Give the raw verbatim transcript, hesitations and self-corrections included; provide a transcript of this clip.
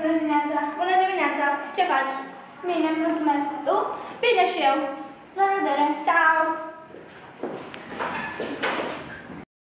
Bună dimineața! Bună dimineața! Ce faci? Bine, mulțumesc. Tu? Bine și eu. La revedere! Ciao!